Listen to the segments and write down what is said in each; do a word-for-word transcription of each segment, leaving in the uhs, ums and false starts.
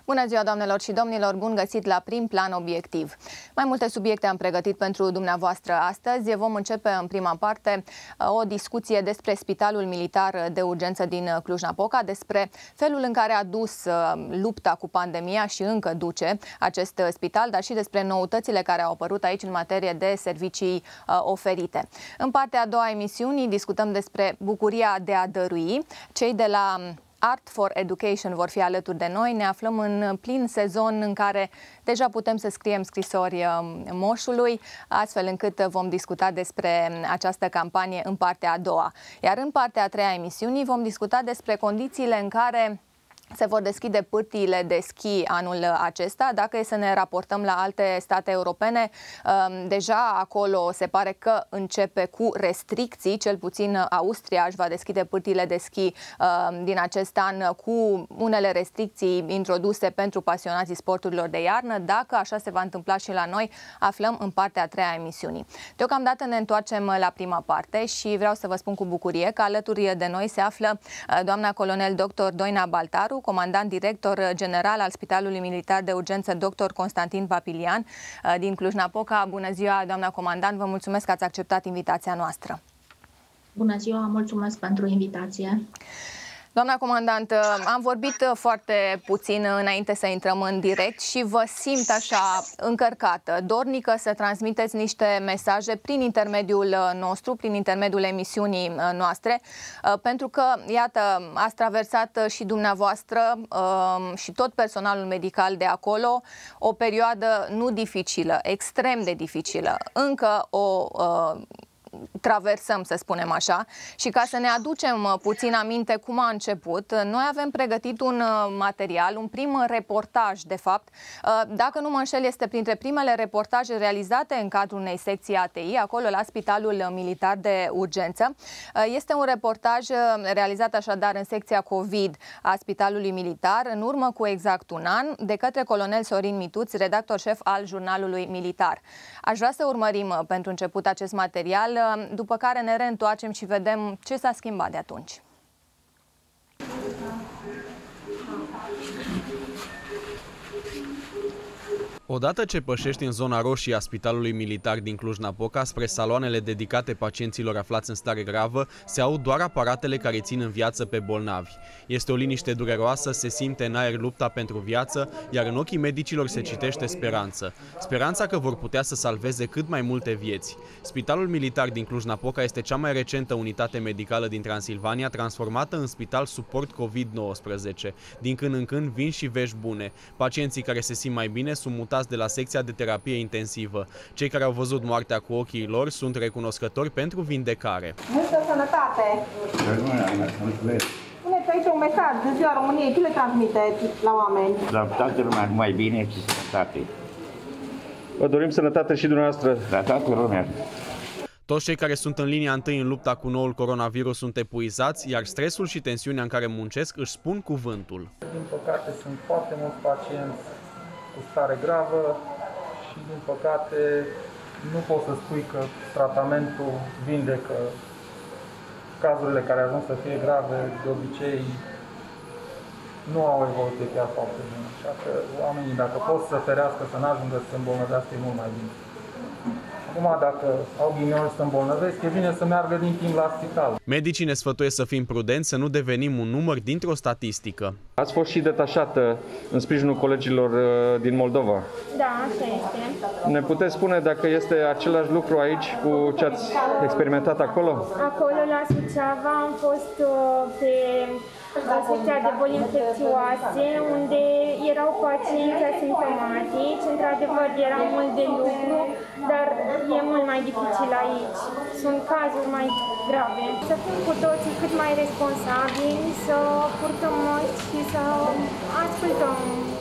Bună ziua, doamnelor și domnilor, bun găsit la Prim Plan Obiectiv. Mai multe subiecte am pregătit pentru dumneavoastră astăzi. Vom începe în prima parte o discuție despre Spitalul Militar de Urgență din Cluj-Napoca, despre felul în care a dus lupta cu pandemia și încă duce acest spital, dar și despre noutățile care au apărut aici în materie de servicii oferite. În partea a doua a emisiunii discutăm despre bucuria de a dărui. Cei de la Art for Education vor fi alături de noi. Ne aflăm în plin sezon în care deja putem să scriem scrisori moșului, astfel încât vom discuta despre această campanie în partea a doua. Iar în partea a treia a emisiunii vom discuta despre condițiile în care se vor deschide pârtiile de schi anul acesta. Dacă e să ne raportăm la alte state europene, deja acolo se pare că începe cu restricții, cel puțin Austria își va deschide pârtiile de schi din acest an cu unele restricții introduse pentru pasionații sporturilor de iarnă. Dacă așa se va întâmpla și la noi, aflăm în partea a treia a emisiunii. Deocamdată ne întoarcem la prima parte și vreau să vă spun cu bucurie că alături de noi se află doamna colonel doctor Doina Baltaru, comandant director general al Spitalului Militar de Urgență doctor Constantin Papilian din Cluj-Napoca. Bună ziua, doamna comandant, vă mulțumesc că ați acceptat invitația noastră. Bună ziua, mulțumesc pentru invitație. Doamna comandant, am vorbit foarte puțin înainte să intrăm în direct și vă simt așa încărcată, dornică să transmiteți niște mesaje prin intermediul nostru, prin intermediul emisiunii noastre, pentru că, iată, ați traversat și dumneavoastră și tot personalul medical de acolo o perioadă nu dificilă, extrem de dificilă, încă o traversăm, să spunem așa, și ca să ne aducem puțin aminte cum a început, noi avem pregătit un material, un prim reportaj, de fapt. Dacă nu mă înșel, este printre primele reportaje realizate în cadrul unei secții A T I, acolo la Spitalul Militar de Urgență. Este un reportaj realizat așadar în secția COVID a Spitalului Militar, în urmă cu exact un an, de către colonel Sorin Mituț, redactor șef al Jurnalului Militar. Aș vrea să urmărim pentru început acest material, după care ne reîntoarcem și vedem ce s-a schimbat de atunci. Odată ce pășești în zona roșie a Spitalului Militar din Cluj-Napoca spre saloanele dedicate pacienților aflați în stare gravă, se aud doar aparatele care țin în viață pe bolnavi. Este o liniște dureroasă, se simte în aer lupta pentru viață, iar în ochii medicilor se citește speranță. Speranța că vor putea să salveze cât mai multe vieți. Spitalul Militar din Cluj-Napoca este cea mai recentă unitate medicală din Transilvania, transformată în spital suport COVID nouăsprezece. Din când în când vin și vești bune. Pacienții care se simt mai bine sunt mutați de la secția de terapie intensivă. Cei care au văzut moartea cu ochii lor sunt recunoscători pentru vindecare. Multă sănătate! Puneți aici un mesaj de Ziua României, ce le transmiteți la oameni? La toată lumea numai bine și sănătate. Vă dorim sănătate și dumneavoastră. La toată lumea. Toți cei care sunt în linia întâi în lupta cu noul coronavirus sunt epuizați, iar stresul și tensiunea în care muncesc își spun cuvântul. Din păcate sunt foarte mulți pacienți cu stare gravă și, din păcate, nu poți să spui că tratamentul vindecă cazurile care ajung să fie grave, de obicei nu au evoluție chiar foarte bine. Așa că oamenii, dacă pot să ferească, să n-ajungă să se îmbolnăvească, e mult mai bine. Acum, dacă au ghinion să îmbolnăvesc, e bine să meargă din timp la spital. Medicii ne sfătuiesc să fim prudenți, să nu devenim un număr dintr-o statistică. Ați fost și detașată în sprijinul colegilor din Moldova. Da, așa este. Ne puteți spune dacă este același lucru aici cu ce ați experimentat acolo? Acolo, la Suceava, am fost pe secția de boli infecțioase, unde erau pacienți asimptomatici. Într-adevăr, era mult de lucru, dar e mult mai dificil aici. Sunt cazuri mai grave. Să fim cu toții cât mai responsabili, să purtăm măști și să ascultăm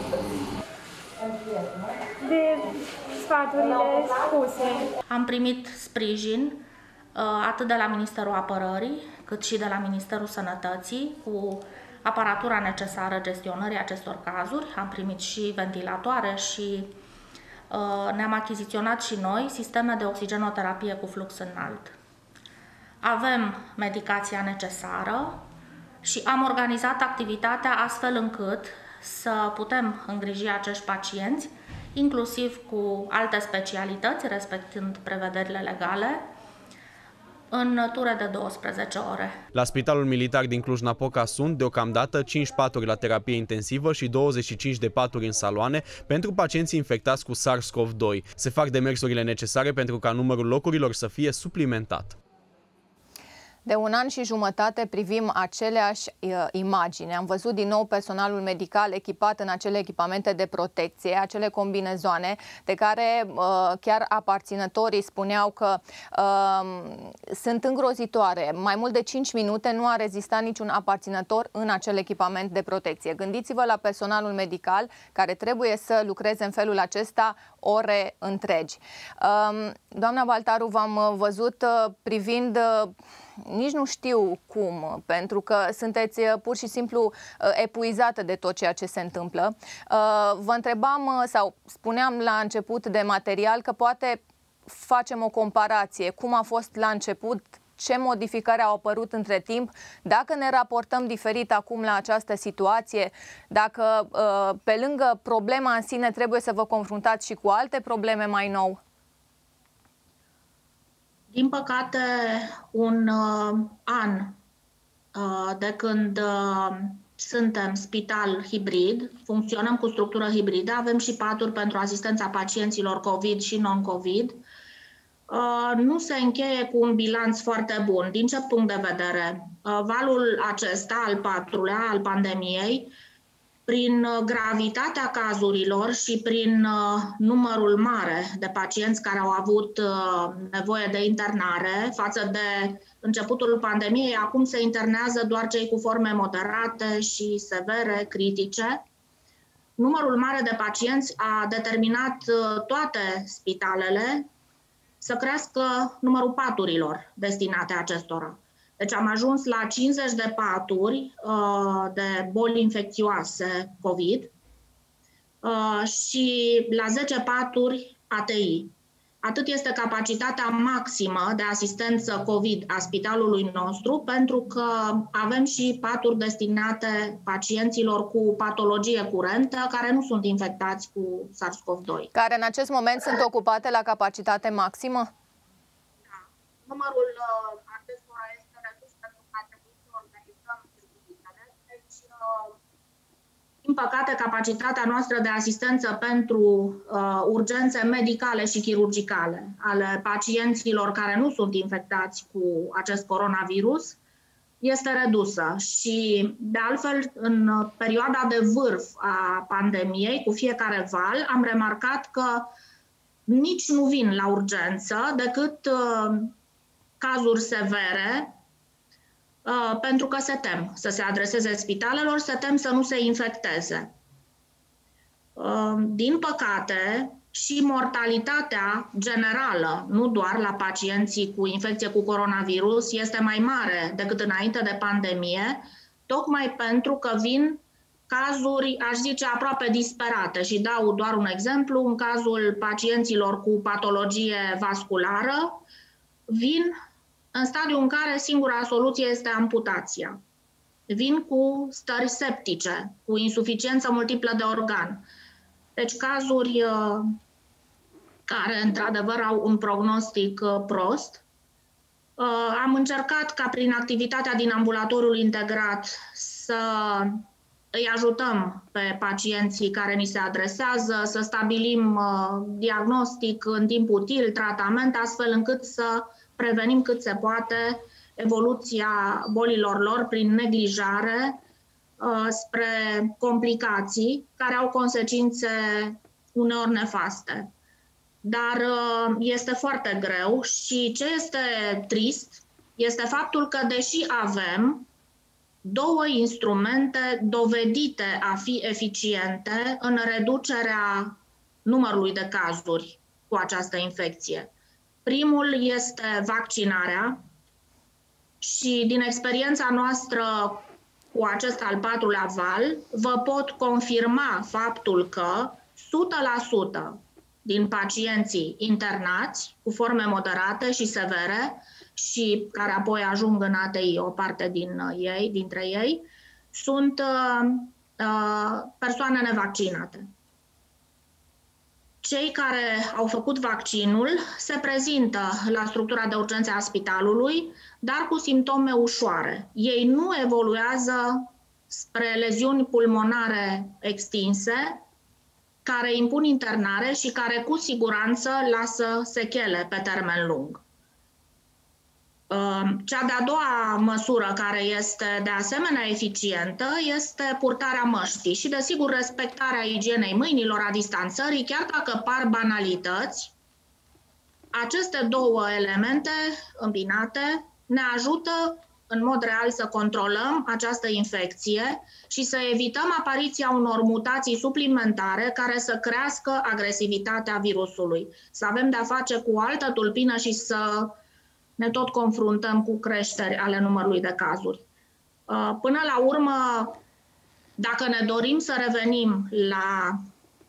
de sfaturile spuse. Am primit sprijin atât de la Ministerul Apărării, cât și de la Ministerul Sănătății, cu aparatura necesară gestionării acestor cazuri. Am primit și ventilatoare și uh, ne-am achiziționat și noi sisteme de oxigenoterapie cu flux înalt. Avem medicația necesară și am organizat activitatea astfel încât să putem îngriji acești pacienți, inclusiv cu alte specialități, respectând prevederile legale, în ture de douăsprezece ore. La Spitalul Militar din Cluj-Napoca sunt, deocamdată, cinci paturi la terapie intensivă și douăzeci și cinci de paturi în saloane pentru pacienții infectați cu SARS-CoV doi. Se fac demersurile necesare pentru ca numărul locurilor să fie suplimentat. De un an și jumătate privim aceleași uh, imagini. Am văzut din nou personalul medical echipat în acele echipamente de protecție, acele combinezoane de care uh, chiar aparținătorii spuneau că uh, sunt îngrozitoare. Mai mult de cinci minute nu a rezistat niciun aparținător în acel echipament de protecție. Gândiți-vă la personalul medical care trebuie să lucreze în felul acesta ore întregi. Uh, doamna Baltaru, v-am văzut uh, privind... Uh, nici nu știu cum, pentru că sunteți pur și simplu epuizată de tot ceea ce se întâmplă. Vă întrebam sau spuneam la început de material că poate facem o comparație. Cum a fost la început, ce modificări au apărut între timp, dacă ne raportăm diferit acum la această situație, dacă pe lângă problema în sine trebuie să vă confruntați și cu alte probleme mai nou? Din păcate, un uh, an uh, de când uh, suntem spital hibrid, funcționăm cu structură hibridă, avem și paturi pentru asistența pacienților COVID și non-COVID, uh, nu se încheie cu un bilanț foarte bun. Din ce punct de vedere? Uh, valul acesta, al patrulea, al pandemiei, prin gravitatea cazurilor și prin uh, numărul mare de pacienți care au avut uh, nevoie de internare față de începutul pandemiei, acum se internează doar cei cu forme moderate și severe, critice. Numărul mare de pacienți a determinat uh, toate spitalele să crească numărul paturilor destinate acestora. Deci am ajuns la cincizeci de paturi uh, de boli infecțioase COVID uh, și la zece paturi A T I. Atât este capacitatea maximă de asistență COVID a spitalului nostru, pentru că avem și paturi destinate pacienților cu patologie curentă care nu sunt infectați cu SARS-CoV doi. Care în acest moment sunt ocupate la capacitate maximă? Da. Numărul uh, acestora este redus pentru că a trebuit să organizăm serviciile. Deci, uh, din păcate, capacitatea noastră de asistență pentru uh, urgențe medicale și chirurgicale ale pacienților care nu sunt infectați cu acest coronavirus este redusă. Și, de altfel, în perioada de vârf a pandemiei, cu fiecare val, am remarcat că nici nu vin la urgență decât uh, cazuri severe, uh, pentru că se tem să se adreseze spitalelor, se tem să nu se infecteze. Uh, din păcate, și mortalitatea generală, nu doar la pacienții cu infecție cu coronavirus, este mai mare decât înainte de pandemie, tocmai pentru că vin cazuri, aș zice, aproape disperate. Și dau doar un exemplu, în cazul pacienților cu patologie vasculară, vin în stadiul în care singura soluție este amputația. Vin cu stări septice, cu insuficiență multiplă de organ. Deci cazuri uh, care, într-adevăr, au un prognostic uh, prost. Uh, am încercat ca prin activitatea din ambulatoriul integrat să îi ajutăm pe pacienții care ni se adresează, să stabilim uh, diagnostic în timp util, tratament, astfel încât să prevenim cât se poate evoluția bolilor lor prin neglijare uh, spre complicații care au consecințe uneori nefaste. Dar uh, este foarte greu și ce este trist este faptul că, deși avem două instrumente dovedite a fi eficiente în reducerea numărului de cazuri cu această infecție. Primul este vaccinarea și din experiența noastră cu acest al patrulea val, vă pot confirma faptul că o sută la sută din pacienții internați cu forme moderate și severe și care apoi ajung în A T I, o parte din ei, dintre ei, sunt uh, persoane nevaccinate. Cei care au făcut vaccinul se prezintă la structura de urgențe a spitalului, dar cu simptome ușoare. Ei nu evoluează spre leziuni pulmonare extinse, care impun internare și care cu siguranță lasă sechele pe termen lung. Cea de-a doua măsură care este de asemenea eficientă este purtarea măștii și, desigur, respectarea igienei mâinilor, a distanțării, chiar dacă par banalități. Aceste două elemente îmbinate ne ajută în mod real să controlăm această infecție și să evităm apariția unor mutații suplimentare care să crească agresivitatea virusului. Să avem de-a face cu o altă tulpină și să ne tot confruntăm cu creșteri ale numărului de cazuri. Până la urmă, dacă ne dorim să revenim la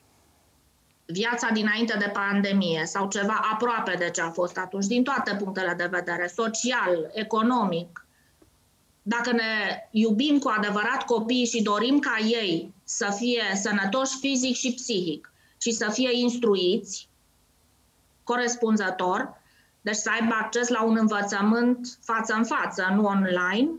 viața dinainte de pandemie sau ceva aproape de ce a fost atunci, din toate punctele de vedere, social, economic, dacă ne iubim cu adevărat copiii și dorim ca ei să fie sănătoși fizic și psihic și să fie instruiți corespunzător, deci să aibă acces la un învățământ față în față, nu online,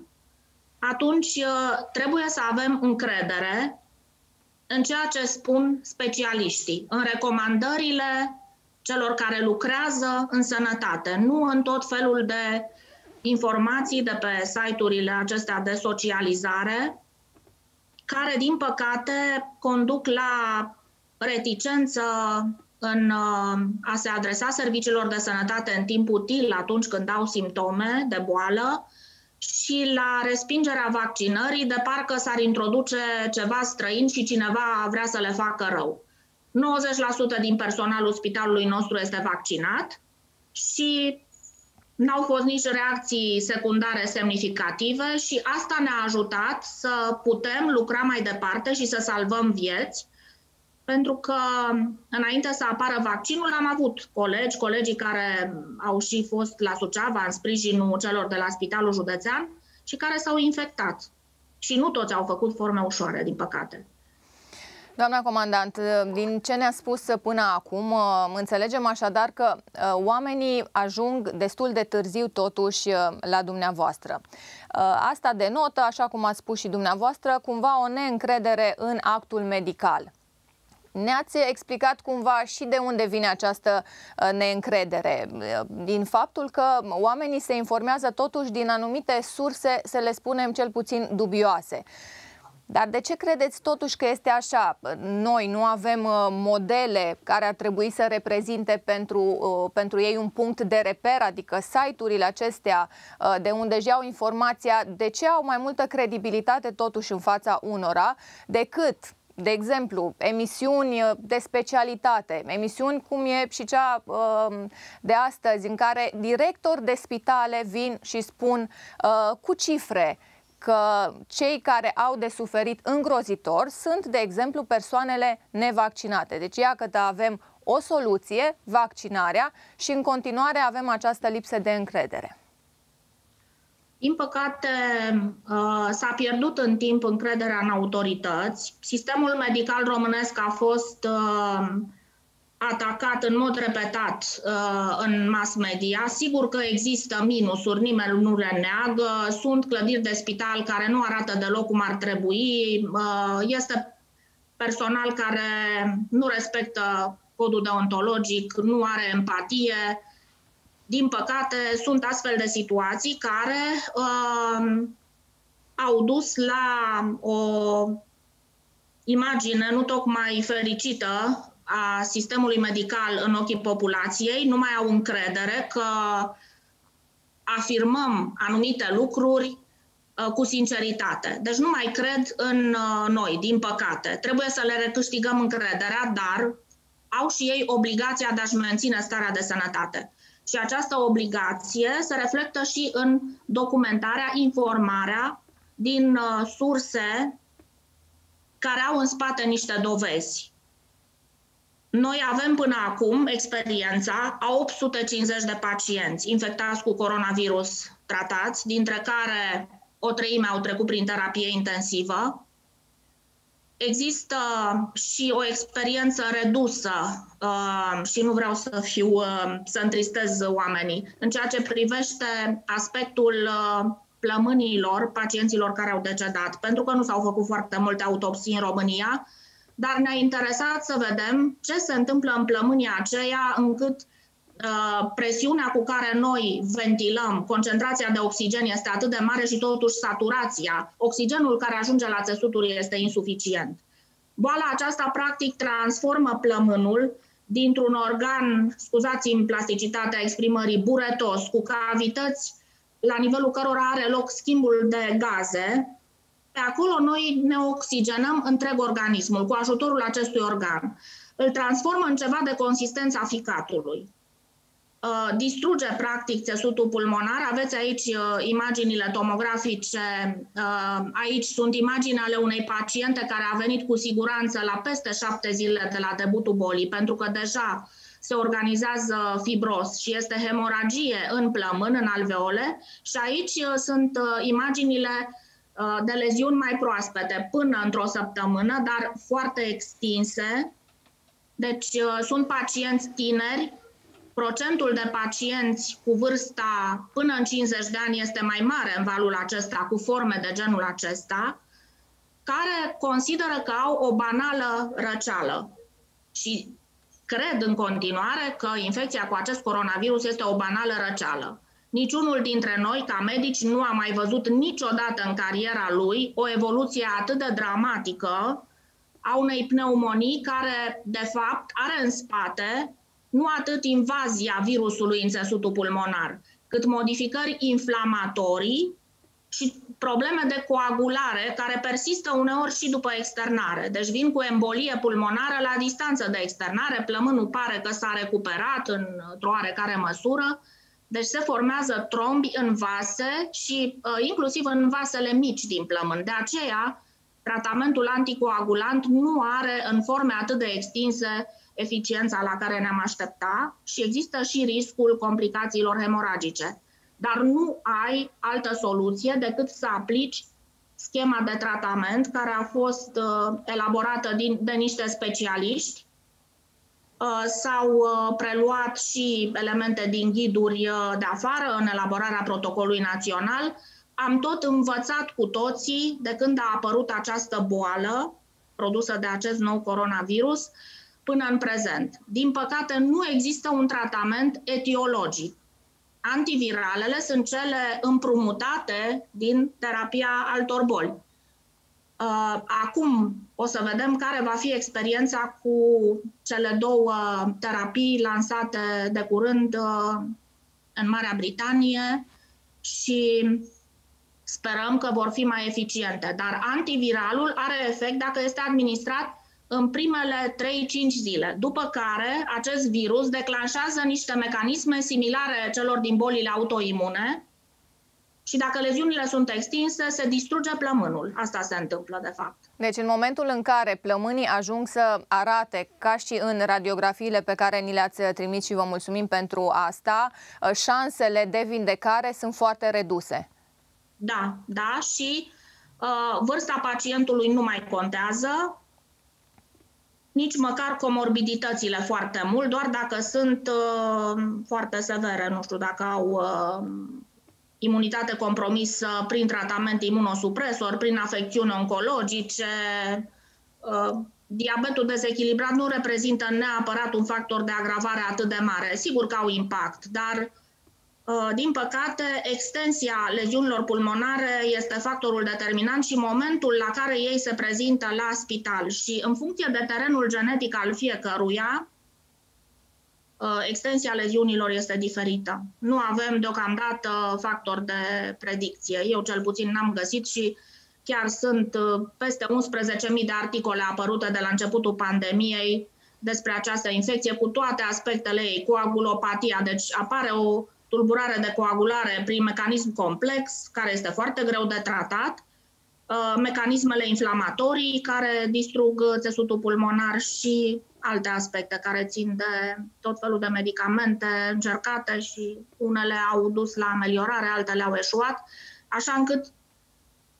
atunci trebuie să avem încredere în ceea ce spun specialiștii, în recomandările celor care lucrează în sănătate, nu în tot felul de informații de pe site-urile acestea de socializare, care, din păcate, conduc la reticență în a se adresa serviciilor de sănătate în timp util atunci când au simptome de boală și la respingerea vaccinării de parcă s-ar introduce ceva străin și cineva vrea să le facă rău. nouăzeci la sută din personalul spitalului nostru este vaccinat și n-au fost nici reacții secundare semnificative și asta ne-a ajutat să putem lucra mai departe și să salvăm vieți, pentru că înainte să apară vaccinul am avut colegi, colegii care au și fost la Suceava în sprijinul celor de la Spitalul Județean și care s-au infectat. Și nu toți au făcut forme ușoare, din păcate. Doamna comandant, din ce ne-a spus până acum, înțelegem așadar că oamenii ajung destul de târziu totuși la dumneavoastră. Asta denotă, așa cum ați spus și dumneavoastră, cumva o neîncredere în actul medical. Ne-ați explicat cumva și de unde vine această neîncredere, din faptul că oamenii se informează totuși din anumite surse, să le spunem cel puțin dubioase. Dar de ce credeți totuși că este așa? Noi nu avem modele care ar trebui să reprezinte pentru, pentru ei un punct de reper, adică site-urile acestea de unde își iau informația, de ce au mai multă credibilitate totuși în fața unora decât, de exemplu, emisiuni de specialitate, emisiuni cum e și cea de astăzi, în care directori de spitale vin și spun cu cifre că cei care au de suferit îngrozitor sunt, de exemplu, persoanele nevaccinate. Deci, iată că avem o soluție, vaccinarea, și în continuare avem această lipsă de încredere. Din păcate, s-a pierdut în timp încrederea în autorități. Sistemul medical românesc a fost atacat în mod repetat uh, în mass media. Sigur că există minusuri, nimeni nu le neagă, sunt clădiri de spital care nu arată deloc cum ar trebui, uh, este personal care nu respectă codul deontologic, nu are empatie. Din păcate, sunt astfel de situații care uh, au dus la o imagine nu tocmai fericită a sistemului medical în ochii populației, nu mai au încredere că afirmăm anumite lucruri uh, cu sinceritate. Deci nu mai cred în uh, noi, din păcate. Trebuie să le recâștigăm încrederea, dar au și ei obligația de a-și menține starea de sănătate. Și această obligație se reflectă și în documentarea, informarea din uh, surse care au în spate niște dovezi. Noi avem până acum experiența a opt sute cincizeci de pacienți infectați cu coronavirus tratați, dintre care o treime au trecut prin terapie intensivă. există și o experiență redusă uh, și nu vreau să fiu, uh, să întristez oamenii în ceea ce privește aspectul uh, plămâniilor pacienților care au decedat, pentru că nu s-au făcut foarte multe autopsii în România, dar ne-a interesat să vedem ce se întâmplă în plămânii aceea încât uh, presiunea cu care noi ventilăm, concentrația de oxigen este atât de mare și totuși saturația, oxigenul care ajunge la țesuturi este insuficient. Boala aceasta practic transformă plămânul dintr-un organ, scuzați-mi plasticitatea exprimării, buretos, cu cavități la nivelul cărora are loc schimbul de gaze. Pe acolo noi ne oxigenăm întreg organismul cu ajutorul acestui organ. Îl transformă în ceva de consistența ficatului. Distruge practic țesutul pulmonar. Aveți aici imaginile tomografice. Aici sunt imagini ale unei paciente care a venit cu siguranță la peste șapte zile de la debutul bolii, pentru că deja se organizează fibros și este hemoragie în plămân, în alveole. Și aici sunt imaginile de leziuni mai proaspete, până într-o săptămână, dar foarte extinse. Deci sunt pacienți tineri. Procentul de pacienți cu vârsta până în cincizeci de ani este mai mare în valul acesta, cu forme de genul acesta, care consideră că au o banală răceală. Și cred în continuare că infecția cu acest coronavirus este o banală răceală. Niciunul dintre noi, ca medici, nu a mai văzut niciodată în cariera lui o evoluție atât de dramatică a unei pneumonii care, de fapt, are în spate nu atât invazia virusului în țesutul pulmonar, cât modificări inflamatorii și probleme de coagulare care persistă uneori și după externare. Deci vin cu embolie pulmonară la distanță de externare, plămânul pare că s-a recuperat într-o oarecare măsură, deci se formează trombi în vase și uh, inclusiv în vasele mici din plămân. De aceea, tratamentul anticoagulant nu are în forme atât de extinse eficiența la care ne-am aștepta și există și riscul complicațiilor hemoragice. Dar nu ai altă soluție decât să aplici schema de tratament care a fost uh, elaborată din, de niște specialiști. Uh, s-au uh, preluat și elemente din ghiduri uh, de afară în elaborarea protocolului național. Am tot învățat cu toții de când a apărut această boală produsă de acest nou coronavirus până în prezent. Din păcate, nu există un tratament etiologic. Antiviralele sunt cele împrumutate din terapia altor boli. Acum o să vedem care va fi experiența cu cele două terapii lansate de curând în Marea Britanie și sperăm că vor fi mai eficiente. Dar antiviralul are efect dacă este administrat în primele trei cinci zile, după care acest virus declanșează niște mecanisme similare celor din bolile autoimune și dacă leziunile sunt extinse, se distruge plămânul. Asta se întâmplă, de fapt. Deci în momentul în care plămânii ajung să arate, ca și în radiografiile pe care ni le-ați trimis și vă mulțumim pentru asta, șansele de vindecare sunt foarte reduse. Da, da, și uh, vârsta pacientului nu mai contează, nici măcar comorbiditățile foarte mult, doar dacă sunt uh, foarte severe, nu știu, dacă au uh, imunitate compromisă prin tratament imunosupresor, prin afecțiuni oncologice. Uh, diabetul dezechilibrat nu reprezintă neapărat un factor de agravare atât de mare. Sigur că au impact, dar din păcate, extensia leziunilor pulmonare este factorul determinant și momentul la care ei se prezintă la spital. Și în funcție de terenul genetic al fiecăruia, extensia leziunilor este diferită. Nu avem deocamdată factor de predicție. Eu cel puțin n-am găsit și chiar sunt peste unsprezece mii de articole apărute de la începutul pandemiei despre această infecție, cu toate aspectele ei, coagulopatia, deci apare o tulburare de coagulare prin mecanism complex, care este foarte greu de tratat, mecanismele inflamatorii care distrug țesutul pulmonar și alte aspecte care țin de tot felul de medicamente încercate și unele au dus la ameliorare, altele au eșuat, așa încât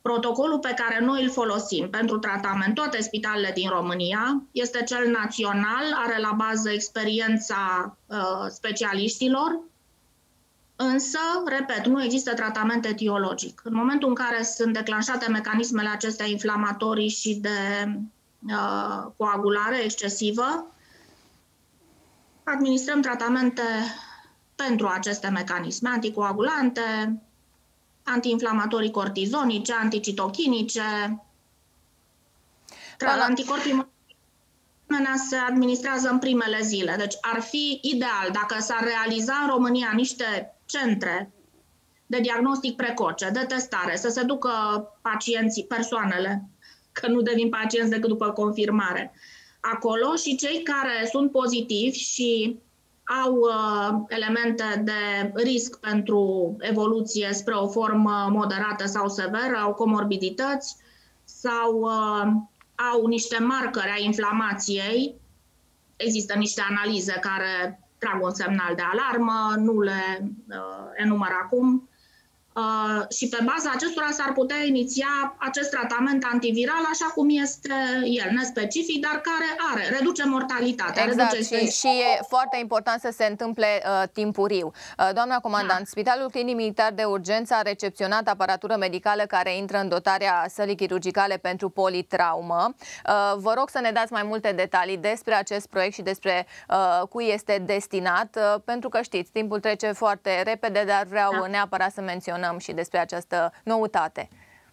Protocolul pe care noi îl folosim pentru tratament, toate spitalele din România, este cel național, are la bază experiența uh, specialiștilor, însă, repet, nu există tratament etiologic. În momentul în care sunt declanșate mecanismele acestea inflamatorii și de uh, coagulare excesivă, administrăm tratamente pentru aceste mecanisme, anticoagulante, antiinflamatorii cortizonice, anticitochinice. Anticorpii se administrează în primele zile. Deci ar fi ideal dacă s-ar realiza în România niște centre de diagnostic precoce, de testare, să se ducă pacienții, persoanele, că nu devin pacienți decât după confirmare, acolo, și cei care sunt pozitivi și au uh, elemente de risc pentru evoluție spre o formă moderată sau severă, au comorbidități sau uh, au niște marcări a inflamației. Există niște analize care trag un semnal de alarmă, nu le uh, enumăr acum. Uh, și pe baza acestora s-ar putea iniția acest tratament antiviral așa cum este el, nespecific, dar care are, reduce mortalitatea. Exact, reduce și, și e foarte important să se întâmple uh, timpuriu. Uh, doamna comandant, da. Spitalul Clinic Militar de Urgență a recepționat aparatură medicală care intră în dotarea sălii chirurgicale pentru politraumă. Uh, vă rog să ne dați mai multe detalii despre acest proiect și despre uh, cui este destinat, uh, pentru că știți, timpul trece foarte repede, dar vreau da. neapărat să menționăm și despre această noutate.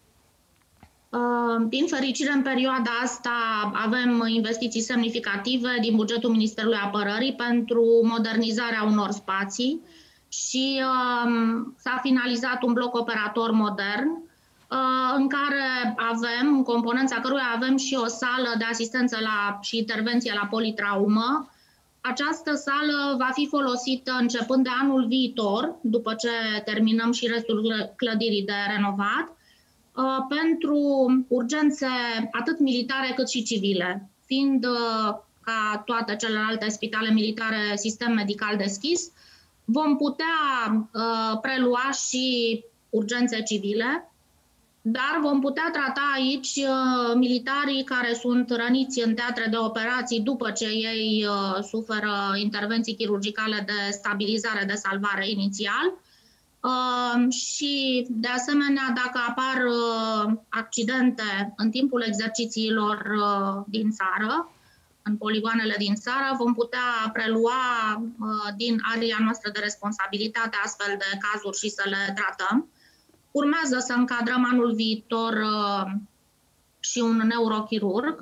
Din fericire, în perioada asta avem investiții semnificative din bugetul Ministerului Apărării pentru modernizarea unor spații și um, s-a finalizat un bloc operator modern uh, în care avem, în componența căruia avem și o sală de asistență la, și intervenție la politraumă. Această sală va fi folosită începând de anul viitor, după ce terminăm și restul clădirii de renovat, pentru urgențe atât militare cât și civile, fiind ca toate celelalte spitale militare sistem medical deschis, vom putea prelua și urgențe civile, dar vom putea trata aici uh, militarii care sunt răniți în teatre de operații după ce ei uh, suferă intervenții chirurgicale de stabilizare, de salvare inițial. Uh, și, de asemenea, dacă apar uh, accidente în timpul exercițiilor uh, din țară, în poligoanele din țară, vom putea prelua uh, din area noastră de responsabilitate astfel de cazuri și să le tratăm. Urmează să încadrăm anul viitor uh, și un neurochirurg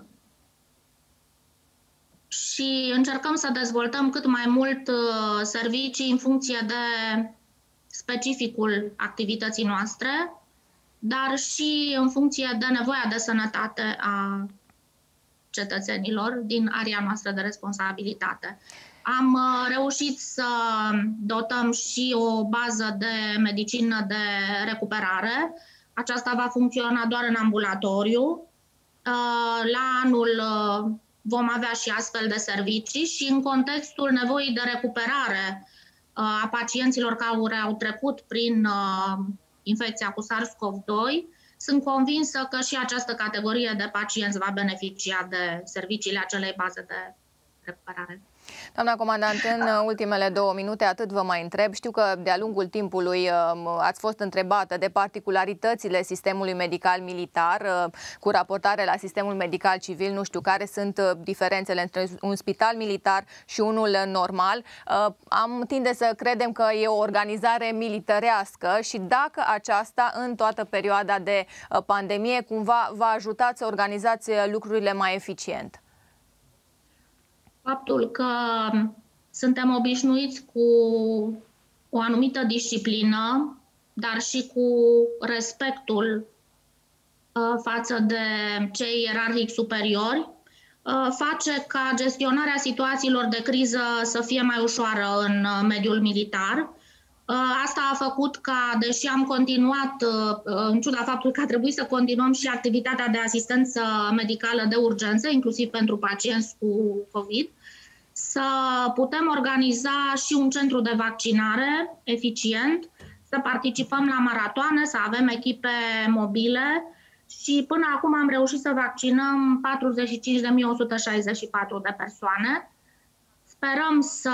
și încercăm să dezvoltăm cât mai mult uh, servicii în funcție de specificul activității noastre, dar și în funcție de nevoia de sănătate a cetățenilor din area noastră de responsabilitate. Am reușit să dotăm și o bază de medicină de recuperare. Aceasta va funcționa doar în ambulatoriu. La anul vom avea și astfel de servicii și în contextul nevoii de recuperare a pacienților care au trecut prin infecția cu SARS-CoV doi, sunt convinsă că și această categorie de pacienți va beneficia de serviciile acelei baze de recuperare. Doamna comandant, în ultimele două minute atât vă mai întreb. Știu că de-a lungul timpului ați fost întrebată de particularitățile sistemului medical militar cu raportare la sistemul medical civil. Nu știu care sunt diferențele între un spital militar și unul normal. Am tinde să credem că e o organizare militarească și dacă aceasta în toată perioada de pandemie cumva va ajuta să organizați lucrurile mai eficient. Faptul că suntem obișnuiți cu o anumită disciplină, dar și cu respectul față de cei ierarhic superiori, face ca gestionarea situațiilor de criză să fie mai ușoară în mediul militar. Asta a făcut ca, deși am continuat, în ciuda faptului că a trebuit să continuăm și activitatea de asistență medicală de urgență, inclusiv pentru pacienți cu COVID, să putem organiza și un centru de vaccinare eficient, să participăm la maratoane, să avem echipe mobile și până acum am reușit să vaccinăm patruzeci și cinci de mii o sută șaizeci și patru de persoane. Sperăm să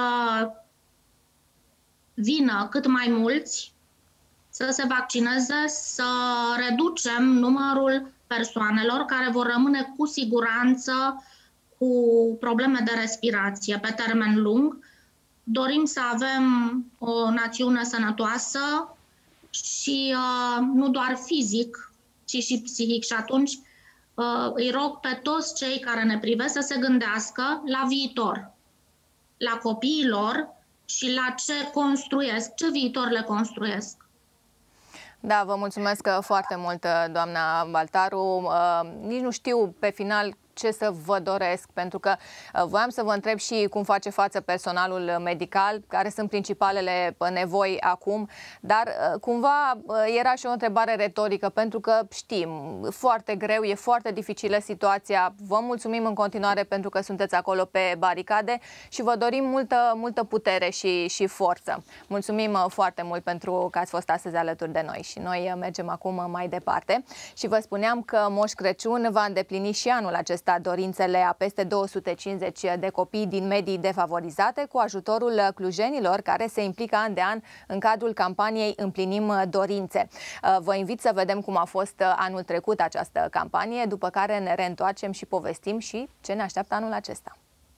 vină cât mai mulți să se vaccineze, să reducem numărul persoanelor care vor rămâne cu siguranță cu probleme de respirație pe termen lung. Dorim să avem o națiune sănătoasă și uh, nu doar fizic, ci și psihic. Și atunci uh, îi rog pe toți cei care ne privesc să se gândească la viitor, la copiii lor și la ce construiesc, ce viitor le construiesc. Da, vă mulțumesc foarte mult, doamna Baltaru. Nici nu știu pe final ce să vă doresc, pentru că voiam să vă întreb și cum face față personalul medical, care sunt principalele nevoi acum, dar cumva era și o întrebare retorică, pentru că știm, foarte greu, e foarte dificilă situația. Vă mulțumim în continuare pentru că sunteți acolo pe baricade și vă dorim multă, multă putere și, și forță. Mulțumim foarte mult pentru că ați fost astăzi alături de noi și noi mergem acum mai departe și vă spuneam că Moș Crăciun va îndeplini și anul acesta dorințele a peste două sute cincizeci de copii din medii defavorizate cu ajutorul clujenilor care se implică an de an în cadrul campaniei Împlinim Dorințe. Vă invit să vedem cum a fost anul trecut această campanie, după care ne reîntoarcem și povestim și ce ne așteaptă anul acesta.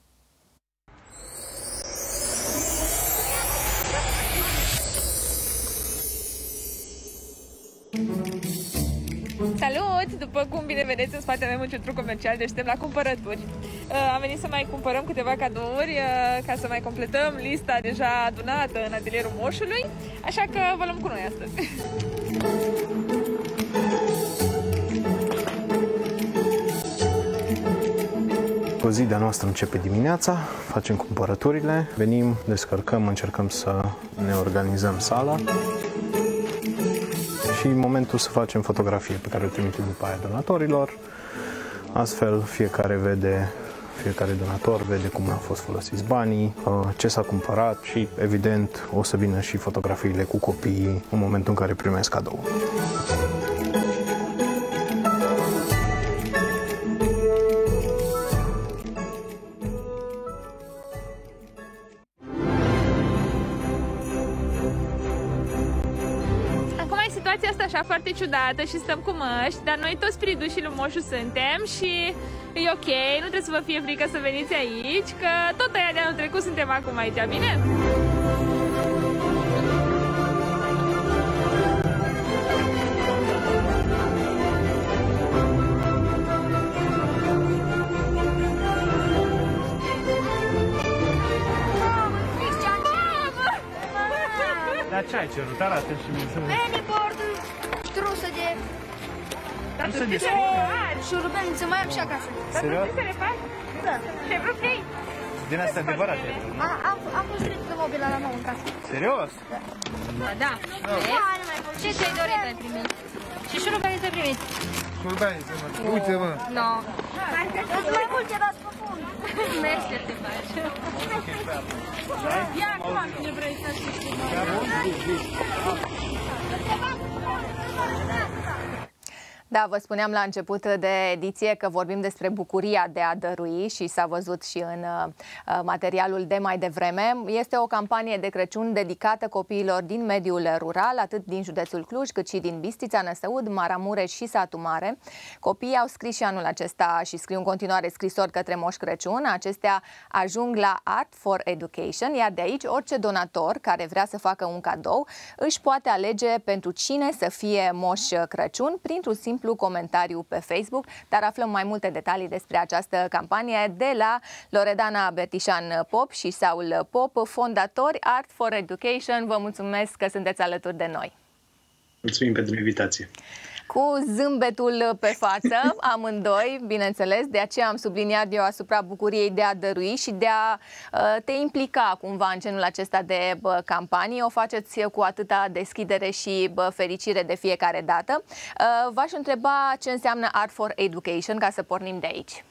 Salut! După cum bine vedeți, în spate avem un centru comercial, deci suntem la cumpărături. Am venit să mai cumpărăm câteva cadouri ca să mai completăm lista deja adunată în atelierul Moșului, așa că vă luăm cu noi astăzi. O zi de-a noastră începe dimineața, facem cumpărăturile, venim, descărcăm, încercăm să ne organizăm sala. Și în momentul să facem fotografie pe care o trimitem după aia donatorilor. Astfel fiecare vede, fiecare donator vede cum au fost folosiți banii, ce s-a cumpărat și evident o să vină și fotografiile cu copiii în momentul în care primesc cadou. Situația asta așa foarte ciudată și stăm cu măști, dar noi toți spiridușii lui Moșu suntem și e ok, nu trebuie să vă fie frică să veniți aici, că tot aia de anul trecut suntem acum aici, bine? Dar ce ai cerut? Arată și mie să văd. Pennyboard, trusă de... Trusă de șurubelniță, mai am și acasă. Serios? Da. Te vrut ei? Din astea adevărate? Am, am pus strict de mobilă la nouă în casă. Serios? Da. Da. Ce ți-ai dorit ai primit? Și șurubelniță ai primit? Șurubelniță, mă. Uite, mă. No. Sunt mai multe, dar sunt profund. Mește te faci. Ia acum cine vrei să știi. Da, vă spuneam la început de ediție că vorbim despre bucuria de a dărui și s-a văzut și în uh, materialul de mai devreme. Este o campanie de Crăciun dedicată copiilor din mediul rural, atât din județul Cluj, cât și din Bistrița, Năsăud, Maramureș și Satu Mare. Copiii au scris și anul acesta și scriu în continuare scrisori către Moș Crăciun. Acestea ajung la Art for Education, iar de aici orice donator care vrea să facă un cadou își poate alege pentru cine să fie Moș Crăciun printr-un simplu comentariu pe Facebook, dar aflăm mai multe detalii despre această campanie de la Loredana Bertișan Pop și Saul Pop, fondatori Art for Education. Vă mulțumesc că sunteți alături de noi. Mulțumim pentru invitație. Cu zâmbetul pe față, amândoi, bineînțeles, de aceea am subliniat eu asupra bucuriei de a dărui și de a uh, te implica cumva în genul acesta de uh, campanii. O faceți cu atâta deschidere și uh, fericire de fiecare dată. Uh, V-aș întreba ce înseamnă Art for Education, ca să pornim de aici.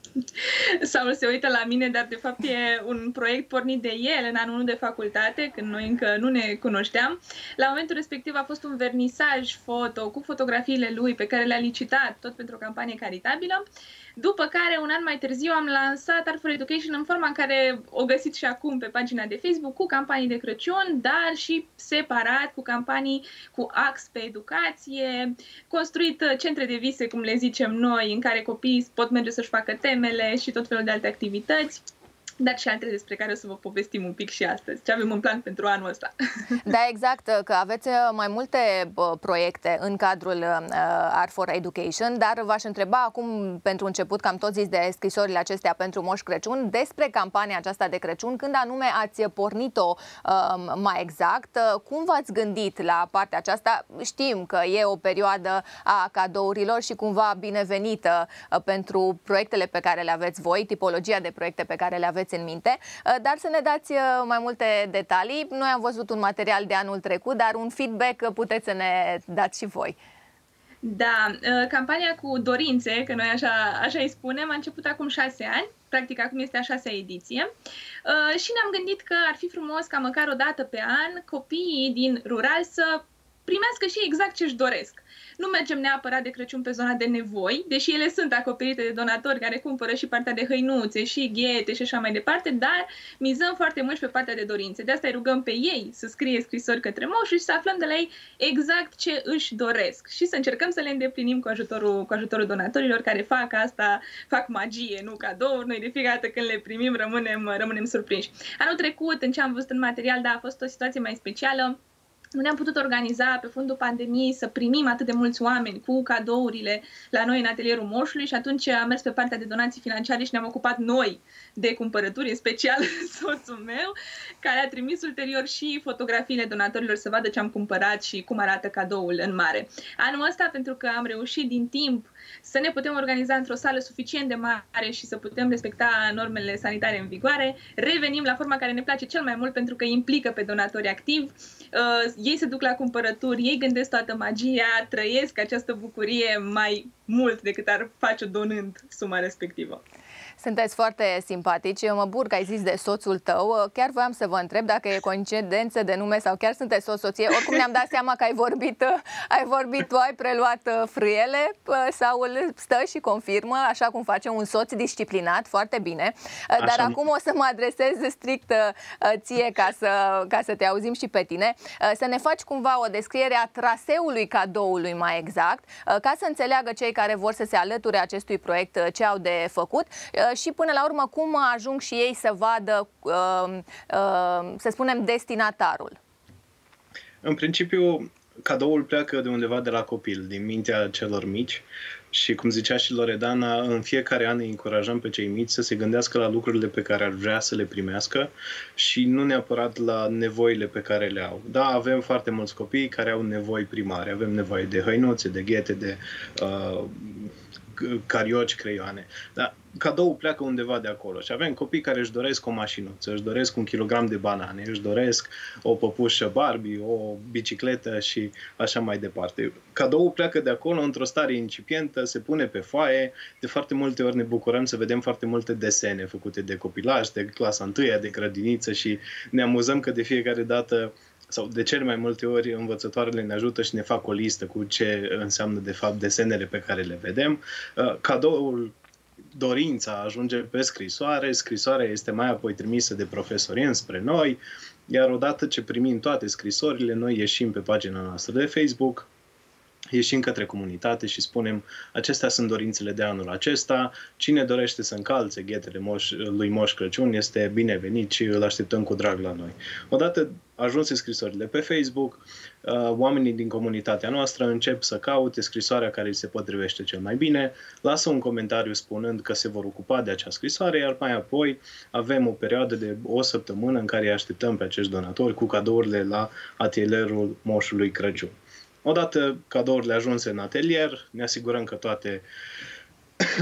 Saul se uită la mine, dar de fapt e un proiect pornit de el în anul unu de facultate, când noi încă nu ne cunoșteam. La momentul respectiv a fost un vernisaj foto cu fotografiile lui pe care le-a licitat tot pentru o campanie caritabilă. După care, un an mai târziu, am lansat Art for Education în forma în care o găsiți și acum pe pagina de Facebook, cu campanii de Crăciun, dar și separat, cu campanii cu ax pe educație, construit centre de vise, cum le zicem noi, în care copiii pot merge să-și facă temele și tot felul de alte activități, dar și altele despre care o să vă povestim un pic și astăzi. Ce avem în plan pentru anul ăsta. Da, exact, că aveți mai multe proiecte în cadrul uh, Art for Education, dar v-aș întreba acum, pentru început, că am tot zis de scrisorile acestea pentru Moș Crăciun, despre campania aceasta de Crăciun, când anume ați pornit-o uh, mai exact, cum v-ați gândit la partea aceasta? Știm că e o perioadă a cadourilor și cumva binevenită uh, pentru proiectele pe care le aveți voi, tipologia de proiecte pe care le aveți în minte, dar să ne dați mai multe detalii. Noi am văzut un material de anul trecut, dar un feedback puteți să ne dați și voi. Da, campania cu dorințe, că noi așa, așa îi spunem, a început acum șase ani, practic acum este a șasea ediție, și ne-am gândit că ar fi frumos ca măcar o dată pe an copiii din rural să primească și exact ce își doresc. Nu mergem neapărat de Crăciun pe zona de nevoi, deși ele sunt acoperite de donatori care cumpără și partea de hăinuțe, și ghete și așa mai departe, dar mizăm foarte mult pe partea de dorințe. De asta îi rugăm pe ei să scrie scrisori către moșuri și să aflăm de la ei exact ce își doresc și să încercăm să le îndeplinim cu ajutorul, cu ajutorul donatorilor care fac asta, fac magie, nu cadouri. Noi de fiecare dată când le primim rămânem, rămânem surprinși. Anul trecut, în ce am văzut în material, da, a fost o situație mai specială. Nu ne-am putut organiza pe fondul pandemiei să primim atât de mulți oameni cu cadourile la noi în atelierul moșului și atunci am mers pe partea de donații financiare și ne-am ocupat noi de cumpărături, în special soțul meu, care a trimis ulterior și fotografiile donatorilor să vadă ce am cumpărat și cum arată cadoul în mare. Anul ăsta, pentru că am reușit din timp să ne putem organiza într-o sală suficient de mare și să putem respecta normele sanitare în vigoare, revenim la forma care ne place cel mai mult pentru că implică pe donatori activ. Uh, ei se duc la cumpărături, ei gândesc toată magia, trăiesc această bucurie mai mult decât ar face donând suma respectivă. Sunteți foarte simpatici. Eu mă bucur că ai zis de soțul tău. Chiar voiam să vă întreb dacă e coincidență de nume sau chiar sunteți soț-soție. Oricum ne-am dat seama că ai vorbit, ai vorbit tu, ai preluat frâiele. Saul stă și confirmă, așa cum face un soț disciplinat, foarte bine. Dar așa. Acum o să mă adresez strict ție ca să, ca să te auzim și pe tine. Să ne faci cumva o descriere a traseului cadoului mai exact, ca să înțeleagă cei care vor să se alăture acestui proiect ce au de făcut și până la urmă cum ajung și ei să vadă, să spunem, destinatarul. În principiu, cadoul pleacă de undeva de la copil, din mintea celor mici și, cum zicea și Loredana, în fiecare an îi încurajăm pe cei mici să se gândească la lucrurile pe care ar vrea să le primească și nu neapărat la nevoile pe care le au. Da, avem foarte mulți copii care au nevoi primare, avem nevoie de hăinuțe, de ghete, de uh, carioci, creioane. Dar cadoul pleacă undeva de acolo și avem copii care își doresc o mașinuță, își doresc un kilogram de banane, își doresc o păpușă Barbie, o bicicletă și așa mai departe. Cadoul pleacă de acolo într-o stare incipientă, se pune pe foaie, de foarte multe ori ne bucurăm să vedem foarte multe desene făcute de copilaj, de clasa întâia, de grădiniță și ne amuzăm că de fiecare dată sau de cele mai multe ori învățătoarele ne ajută și ne fac o listă cu ce înseamnă de fapt desenele pe care le vedem. Cadoul, dorința ajunge pe scrisoare, scrisoarea este mai apoi trimisă de profesori înspre noi, iar odată ce primim toate scrisorile, noi ieșim pe pagina noastră de Facebook, ieșim către comunitate și spunem: acestea sunt dorințele de anul acesta, cine dorește să încalțe ghetele moș, lui Moș Crăciun este binevenit și îl așteptăm cu drag la noi. Odată ajunse scrisorile pe Facebook, oamenii din comunitatea noastră încep să caute scrisoarea care îi se potrivește cel mai bine, lasă un comentariu spunând că se vor ocupa de acea scrisoare, iar mai apoi avem o perioadă de o săptămână în care îi așteptăm pe acești donatori cu cadourile la atelierul Moșului Crăciun. Odată cadourile ajunse în atelier, ne asigurăm că toate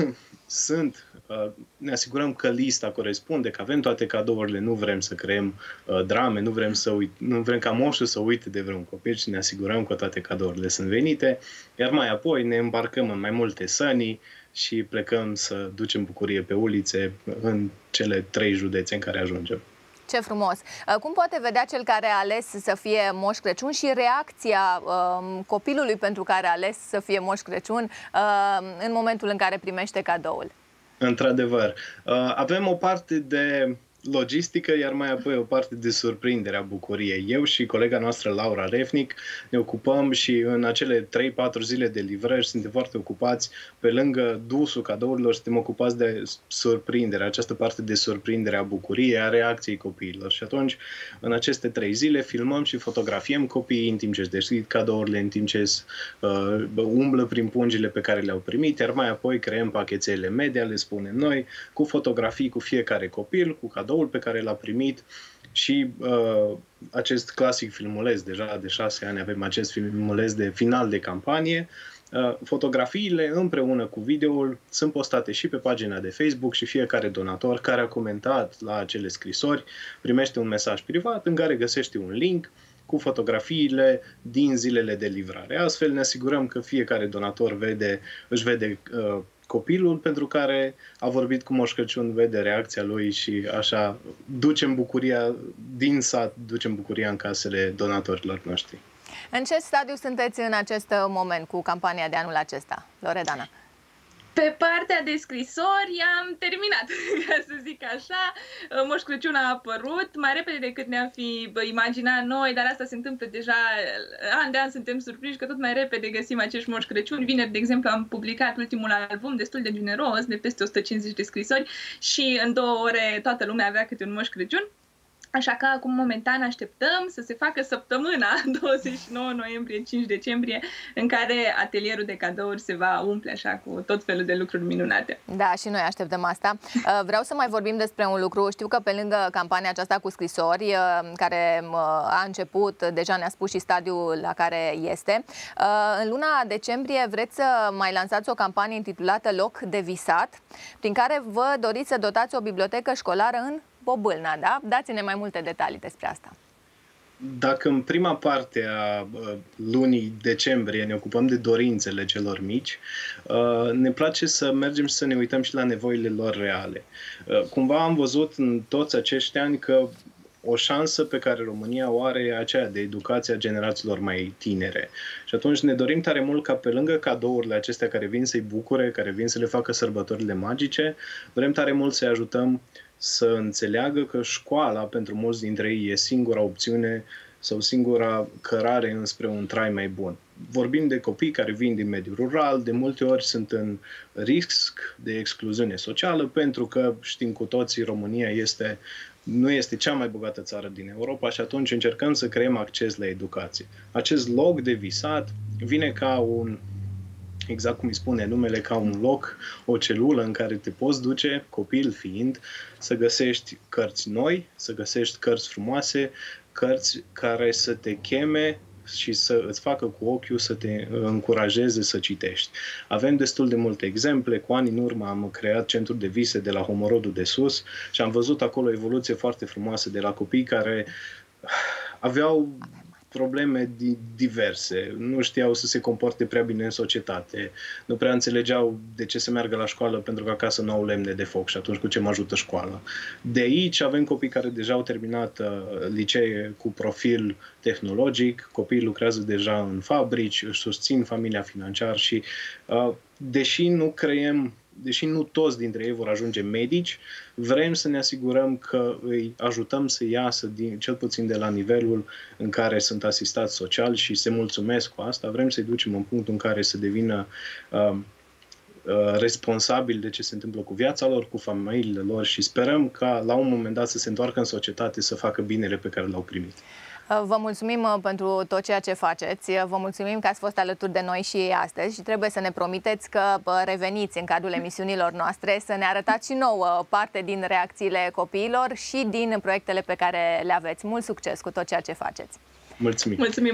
sunt, ne asigurăm că lista corespunde, că avem toate cadourile, nu vrem să creăm drame, nu vrem, să uit, nu vrem ca moșul să uite de vreun copil și ne asigurăm că toate cadourile sunt venite, iar mai apoi ne îmbarcăm în mai multe săni și plecăm să ducem bucurie pe ulițe în cele trei județe în care ajungem. Ce frumos! Cum poate vedea cel care a ales să fie Moș Crăciun și reacția uh, copilului pentru care a ales să fie Moș Crăciun uh, în momentul în care primește cadoul? Într-adevăr. Uh, avem o parte de logistică, iar mai apoi o parte de surprindere a bucuriei. Eu și colega noastră, Laura Refnic, ne ocupăm și în acele trei patru zile de livrări suntem foarte ocupați. Pe lângă dusul cadourilor, suntem ocupați de surprindere, această parte de surprindere a bucuriei, a reacției copiilor. Și atunci, în aceste trei zile, filmăm și fotografiem copiii în timp ce își deschid cadourile, în timp ce uh, umblă prin pungile pe care le-au primit, iar mai apoi creăm pachețele media, le spunem noi, cu fotografii cu fiecare copil, cu cadoul pe care l-a primit și uh, acest clasic filmuleț, deja de șase ani avem acest filmuleț de final de campanie. Uh, fotografiile împreună cu videoul sunt postate și pe pagina de Facebook și fiecare donator care a comentat la acele scrisori primește un mesaj privat în care găsește un link cu fotografiile din zilele de livrare. Astfel ne asigurăm că fiecare donator vede, își vede uh, copilul pentru care a vorbit cu Moș Crăciun, vede reacția lui și așa ducem bucuria din sat, ducem bucuria în casele donatorilor noștri. În ce stadiu sunteți în acest moment cu campania de anul acesta, Loredana? Pe partea de scrisori am terminat, ca să zic așa. Moș Crăciun a apărut mai repede decât ne-am fi imaginat noi, dar asta se întâmplă deja an de an, suntem surprinși că tot mai repede găsim acești Moș Crăciun. Vineri, de exemplu, am publicat ultimul album destul de generos, de peste o sută cincizeci de scrisori și în două ore toată lumea avea câte un Moș Crăciun. Așa că acum momentan așteptăm să se facă săptămâna douăzeci și nouă noiembrie cinci decembrie în care atelierul de cadouri se va umple așa cu tot felul de lucruri minunate. Da, și noi așteptăm asta. Vreau să mai vorbim despre un lucru. Știu că pe lângă campania aceasta cu scrisori, care a început, deja ne-a spus și stadiul la care este, în luna decembrie vreți să mai lansați o campanie intitulată Loc de visat, prin care vă doriți să dotați o bibliotecă școlară în Bobâlna, da? Dați-ne mai multe detalii despre asta. Dacă în prima parte a lunii decembrie ne ocupăm de dorințele celor mici, ne place să mergem și să ne uităm și la nevoile lor reale. Cumva am văzut în toți acești ani că o șansă pe care România o are e aceea de educația generațiilor mai tinere. Și atunci ne dorim tare mult ca pe lângă cadourile acestea care vin să-i bucure, care vin să le facă sărbătorile magice, vrem tare mult să-i ajutăm să înțeleagă că școala, pentru mulți dintre ei, e singura opțiune sau singura cărare înspre un trai mai bun. Vorbim de copii care vin din mediul rural, de multe ori sunt în risc de excluziune socială, pentru că știm cu toții, România este, nu este cea mai bogată țară din Europa și atunci încercăm să creăm acces la educație. Acest loc de visat vine ca un, exact cum îi spune numele, ca un loc, o celulă în care te poți duce, copil fiind, să găsești cărți noi, să găsești cărți frumoase, cărți care să te cheme și să îți facă cu ochiul să te încurajeze să citești. Avem destul de multe exemple. Cu ani în urmă am creat Centrul de Vise de la Homorodul de Sus și am văzut acolo o evoluție foarte frumoasă de la copii care aveau probleme diverse, nu știau să se comporte prea bine în societate, nu prea înțelegeau de ce să meargă la școală pentru că acasă nu au lemne de foc și atunci cu ce mă ajută școala. De aici avem copii care deja au terminat uh, licee cu profil tehnologic, copiii lucrează deja în fabrici, își susțin familia financiar și uh, deși nu creăm deși nu toți dintre ei vor ajunge medici, vrem să ne asigurăm că îi ajutăm să iasă din, cel puțin de la nivelul în care sunt asistați social și se mulțumesc cu asta. Vrem să-i ducem în punctul în care să devină uh, uh, responsabili de ce se întâmplă cu viața lor, cu familiile lor și sperăm ca la un moment dat să se întoarcă în societate să facă binele pe care l-au primit. Vă mulțumim pentru tot ceea ce faceți, vă mulțumim că ați fost alături de noi și astăzi și trebuie să ne promiteți că reveniți în cadrul emisiunilor noastre să ne arătați și nouă parte din reacțiile copiilor și din proiectele pe care le aveți. Mult succes cu tot ceea ce faceți! Mulțumim! Mulțumim mult!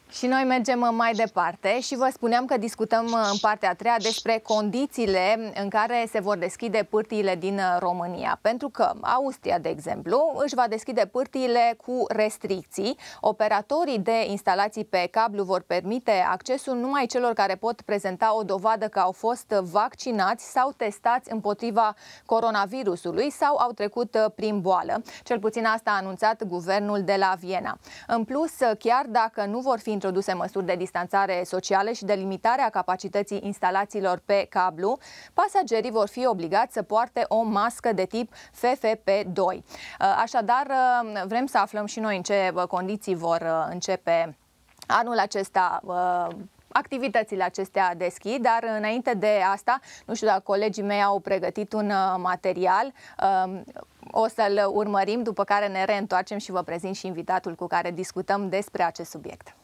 Și noi mergem mai departe și vă spuneam că discutăm în partea a treia despre condițiile în care se vor deschide pârtiile din România. Pentru că Austria, de exemplu, își va deschide pârtiile cu restricții. Operatorii de instalații pe cablu vor permite accesul numai celor care pot prezenta o dovadă că au fost vaccinați sau testați împotriva coronavirusului sau au trecut prin boală. Cel puțin asta a anunțat guvernul de la Viena. În plus, chiar dacă nu vor fi introduse măsuri de distanțare socială și de limitare a capacității instalațiilor pe cablu, pasagerii vor fi obligați să poarte o mască de tip F F P doi. Așadar, vrem să aflăm și noi în ce condiții vor începe anul acesta activitățile acestea deschid, dar înainte de asta, nu știu dacă colegii mei au pregătit un material, o să-l urmărim, după care ne reîntoarcem și vă prezint și invitatul cu care discutăm despre acest subiect.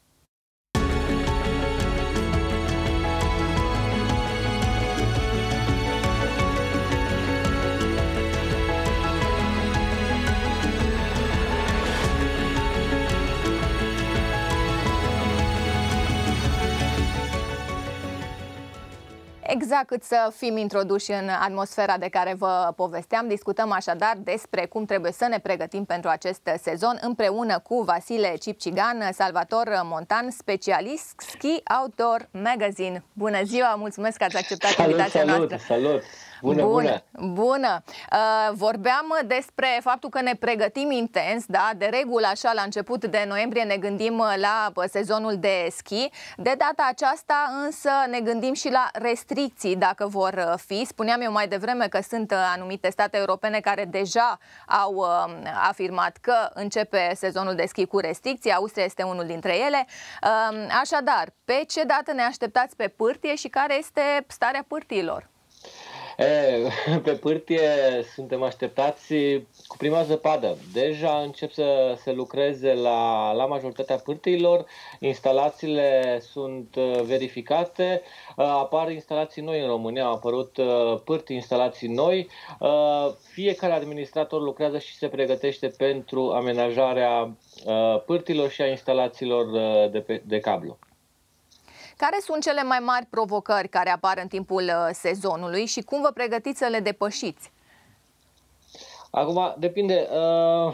Exact cât să fim introduși în atmosfera de care vă povesteam, discutăm așadar despre cum trebuie să ne pregătim pentru acest sezon împreună cu Vasile Cipcigan, Salvator Montan, specialist Ski Outdoor Magazine. Bună ziua, mulțumesc că ați acceptat salut, invitația salut, noastră. Salut, bună, bună! Bună! bună. Uh, vorbeam despre faptul că ne pregătim intens, da? De regulă așa la început de noiembrie ne gândim la sezonul de schi. De data aceasta însă ne gândim și la restricții dacă vor fi. Spuneam eu mai devreme că sunt anumite state europene care deja au uh, afirmat că începe sezonul de schi cu restricții. Austria este unul dintre ele. Uh, așadar, pe ce dată ne așteptați pe pârtie și care este starea pârtiilor? E, pe pârtie suntem așteptați cu prima zăpadă. Deja încep să se lucreze la, la majoritatea pârtiilor. Instalațiile sunt verificate. Apar instalații noi în România. Au apărut pârtii, instalații noi. Fiecare administrator lucrează și se pregătește pentru amenajarea pârtiilor și a instalațiilor de, pe, de cablu. Care sunt cele mai mari provocări care apar în timpul sezonului și cum vă pregătiți să le depășiți? Acum, depinde. Uh,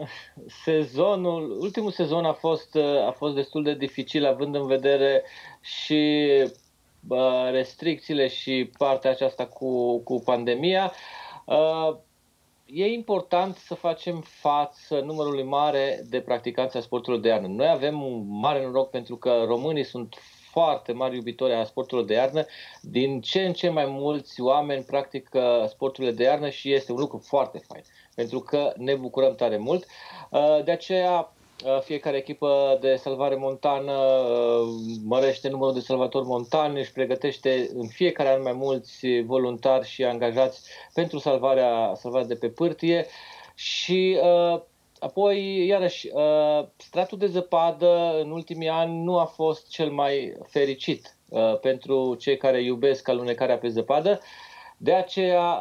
sezonul, ultimul sezon a fost, a fost destul de dificil, având în vedere și uh, restricțiile și partea aceasta cu, cu pandemia. Uh, E important să facem față numărului mare de practicanți a sporturilor de iarnă. Noi avem un mare noroc pentru că românii sunt foarte mari iubitori a sporturilor de iarnă. Din ce în ce mai mulți oameni practică sporturile de iarnă și este un lucru foarte fain, pentru că ne bucurăm tare mult. De aceea fiecare echipă de salvare montană mărește numărul de salvatori montani, își pregătește în fiecare an mai mulți voluntari și angajați pentru salvarea, salvarea de pe pârtie și apoi, iarăși, stratul de zăpadă în ultimii ani nu a fost cel mai fericit pentru cei care iubesc alunecarea pe zăpadă. De aceea,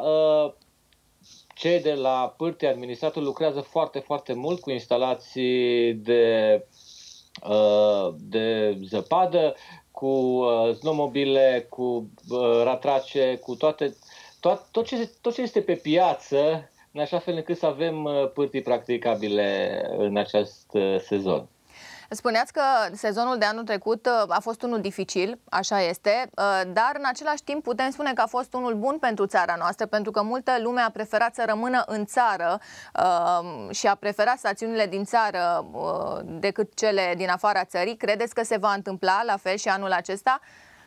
cei de la pârtie, administratul, lucrează foarte, foarte mult cu instalații de, de zăpadă, cu snowmobile, cu ratrace, cu toate, tot, tot, ce, tot ce este pe piață, în așa fel încât să avem pârtii practicabile în acest sezon. Spuneați că sezonul de anul trecut a fost unul dificil, așa este, dar în același timp putem spune că a fost unul bun pentru țara noastră, pentru că multă lume a preferat să rămână în țară și a preferat stațiunile din țară decât cele din afara țării. Credeți că se va întâmpla la fel și anul acesta?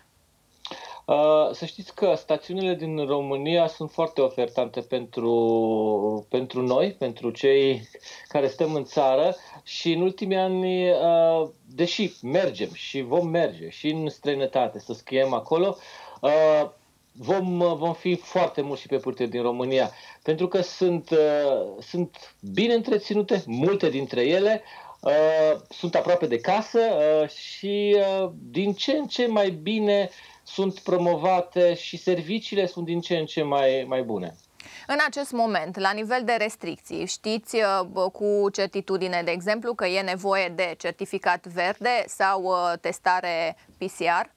Să știți că stațiunile din România sunt foarte ofertante pentru, pentru noi, pentru cei care stăm în țară și în ultimii ani, deși mergem și vom merge și în străinătate să schiem acolo, vom, vom fi foarte mulți și pe pârtie din România, pentru că sunt, sunt bine întreținute, multe dintre ele, sunt aproape de casă și din ce în ce mai bine sunt promovate și serviciile sunt din ce în ce mai, mai bune. În acest moment, la nivel de restricții, știți cu certitudine, de exemplu, că e nevoie de certificat verde sau testare P C R?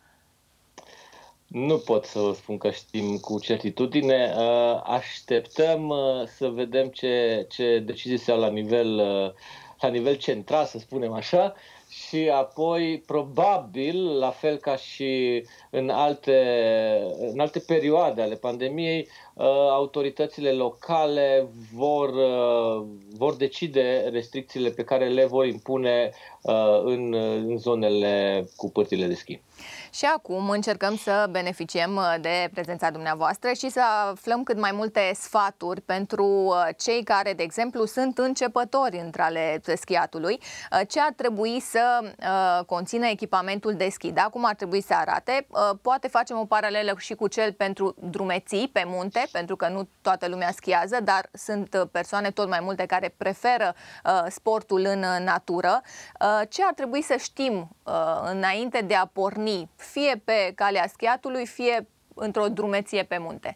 Nu pot să vă spun că știm cu certitudine. Așteptăm să vedem ce, ce decizii se iau la nivel, la nivel central, să spunem așa, și apoi, probabil, la fel ca și în alte, în alte perioade ale pandemiei, autoritățile locale vor, vor decide restricțiile pe care le vor impune în, în zonele cu pârtile de schi. Și acum încercăm să beneficiem de prezența dumneavoastră și să aflăm cât mai multe sfaturi pentru cei care, de exemplu, sunt începători între ale schiatului. Ce ar trebui să conțină echipamentul de schi, da? Cum ar trebui să arate? Poate facem o paralelă și cu cel pentru drumeții pe munte, pentru că nu toată lumea schiază, dar sunt persoane tot mai multe care preferă sportul în natură. Ce ar trebui să știm înainte de a porni, fie pe calea schiatului, fie într-o drumeție pe munte?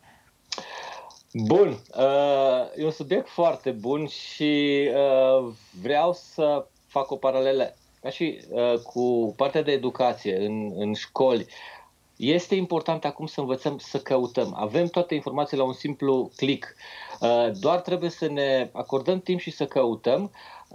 Bun, e un subiect foarte bun și vreau să fac o paralelă ca și cu partea de educație în, în școli. Este important acum să învățăm să căutăm. Avem toate informațiile la un simplu click. Doar trebuie să ne acordăm timp și să căutăm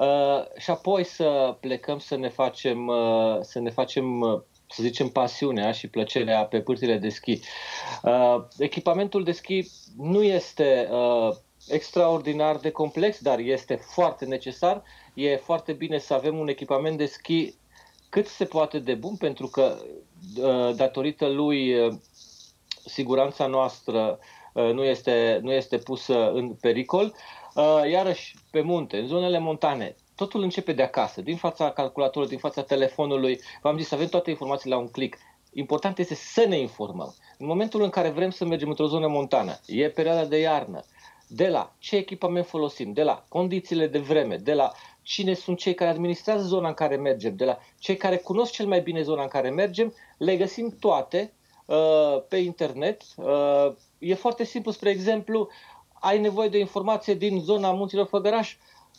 și apoi să plecăm să ne facem, să ne facem, să zicem, pasiunea și plăcerea pe pârtile de schi. Echipamentul de schi nu este extraordinar de complex, dar este foarte necesar. E foarte bine să avem un echipament de schi cât se poate de bun, pentru că datorită lui siguranța noastră nu este, nu este pusă în pericol. Iarăși, pe munte, în zonele montane, totul începe de acasă, din fața calculatorului, din fața telefonului. V-am zis, avem toate informațiile la un click. Important este să ne informăm. În momentul în care vrem să mergem într-o zonă montană, e perioada de iarnă, de la ce echipament folosim, de la condițiile de vreme, de la cine sunt cei care administrează zona în care mergem, de la cei care cunosc cel mai bine zona în care mergem, le găsim toate uh, pe internet. Uh, e foarte simplu, spre exemplu, ai nevoie de o informație din zona Munților Făgăraș,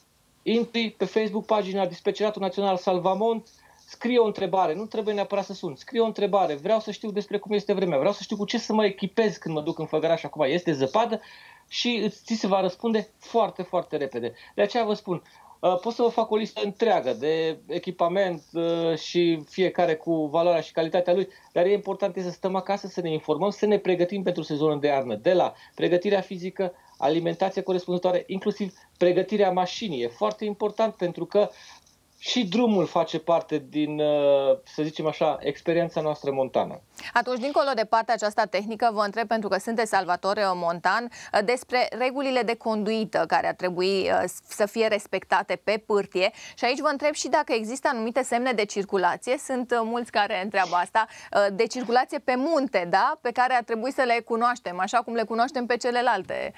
intri pe Facebook pagina Dispeceratul Național Salvamont, scrie o întrebare, nu trebuie neapărat să sun, scrie o întrebare, vreau să știu despre cum este vremea, vreau să știu cu ce să mă echipez când mă duc în Făgăraș, acum este zăpadă, și ți se va răspunde foarte, foarte repede. De aceea vă spun, pot să vă fac o listă întreagă de echipament și fiecare cu valoarea și calitatea lui, dar e important să stăm acasă, să ne informăm, să ne pregătim pentru sezonul de iarnă, de la pregătirea fizică, alimentația corespunzătoare, inclusiv pregătirea mașinii. E foarte important pentru că și drumul face parte din, să zicem așa, experiența noastră montană. Atunci, dincolo de partea aceasta tehnică, vă întreb, pentru că sunteți salvator montan, despre regulile de conduită care ar trebui să fie respectate pe pârtie. Și aici vă întreb și dacă există anumite semne de circulație, sunt mulți care întreabă asta, de circulație pe munte, da? Pe care ar trebui să le cunoaștem, așa cum le cunoaștem pe celelalte.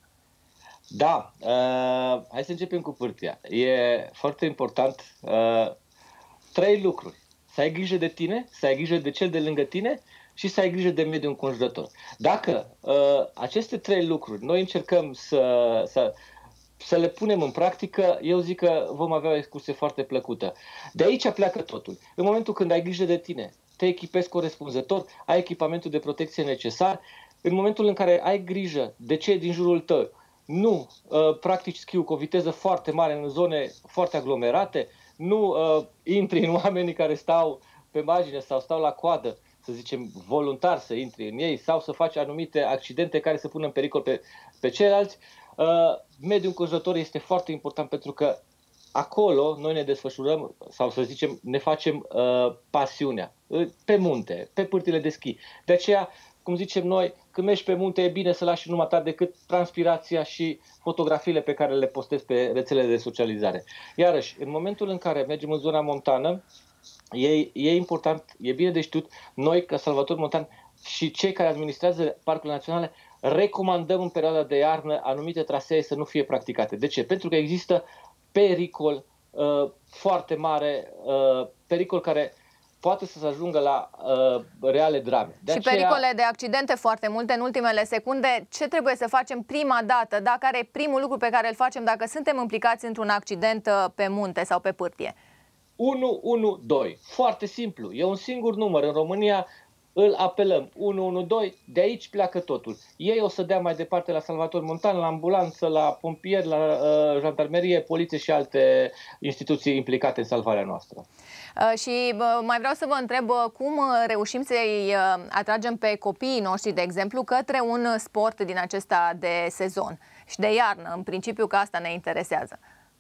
Da, uh, hai să începem cu pârtia. E foarte important uh, trei lucruri. Să ai grijă de tine, să ai grijă de cel de lângă tine și să ai grijă de mediul înconjurător. Dacă uh, aceste trei lucruri noi încercăm să, să, să le punem în practică, eu zic că vom avea o excursie foarte plăcută. De aici pleacă totul. În momentul când ai grijă de tine, te echipezi corespunzător, ai echipamentul de protecție necesar, în momentul în care ai grijă de cei din jurul tău, nu uh, practici schiul cu o viteză foarte mare în zone foarte aglomerate, nu uh, intri în oamenii care stau pe margine sau stau la coadă, să zicem, voluntar să intri în ei sau să faci anumite accidente care să pună în pericol pe, pe ceilalți. Uh, mediul înconjurător este foarte important pentru că acolo noi ne desfășurăm sau să zicem ne facem uh, pasiunea uh, pe munte, pe pârtile de schi. De aceea, cum zicem noi, când mergi pe munte e bine să lași numai ta decât transpirația și fotografiile pe care le postezi pe rețelele de socializare. Iarăși, în momentul în care mergem în zona montană, e, e important, e bine de știut, noi ca salvatori montani și cei care administrează parcurile naționale recomandăm în perioada de iarnă anumite trasee să nu fie practicate. De ce? Pentru că există pericol uh, foarte mare, uh, pericol care poate să se ajungă la uh, reale drame. De și aceea... pericole de accidente foarte multe în ultimele secunde. Ce trebuie să facem prima dată? Da, care e primul lucru pe care îl facem dacă suntem implicați într-un accident pe munte sau pe pârtie? unu unu doi. Foarte simplu. E un singur număr. În România îl apelăm. unu unu doi. De aici pleacă totul. Ei o să dea mai departe la salvatori montani, la ambulanță, la pompieri, la uh, jandarmerie, poliție și alte instituții implicate în salvarea noastră. Uh, și uh, mai vreau să vă întreb uh, cum reușim să-i uh, atragem pe copiii noștri, de exemplu, către un sport din acesta de sezon și de iarnă, în principiu că asta ne interesează.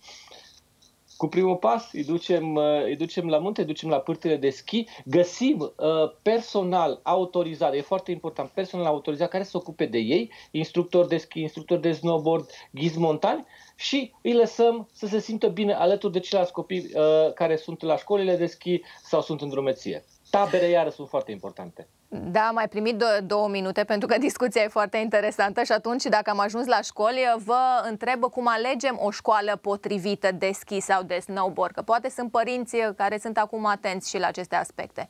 Cu primul pas îi ducem, îi ducem la munte, îi ducem la pârtile de schi, găsim uh, personal autorizat, e foarte important, personal autorizat care se ocupe de ei, instructori de schi, instructori de snowboard, ghizi montani și îi lăsăm să se simtă bine alături de ceilalți copii uh, care sunt la școlile de schi sau sunt în drumeție. Tabere iară sunt foarte importante. Da, am mai primit două, două minute pentru că discuția e foarte interesantă și atunci, dacă am ajuns la școli, vă întreb cum alegem o școală potrivită de schi sau de snowboard, că poate sunt părinți care sunt acum atenți și la aceste aspecte.